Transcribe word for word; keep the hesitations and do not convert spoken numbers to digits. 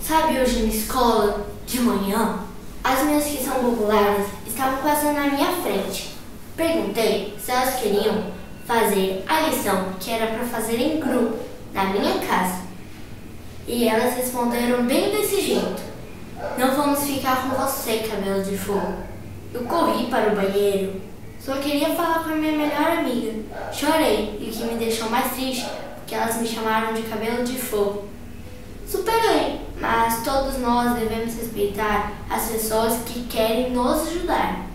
Sabe, hoje na escola, de manhã, as meninas que são populares estavam passando na minha frente. Perguntei se elas queriam fazer a lição que era para fazer em grupo, na minha casa. E elas responderam bem desse jeito: não vamos ficar com você, cabelo de fogo. Eu corri para o banheiro, só queria falar com a minha melhor amiga. Chorei, e o que me deixou mais triste, porque elas me chamaram de cabelo de fogo. Superei, mas todos nós devemos respeitar as pessoas que querem nos ajudar.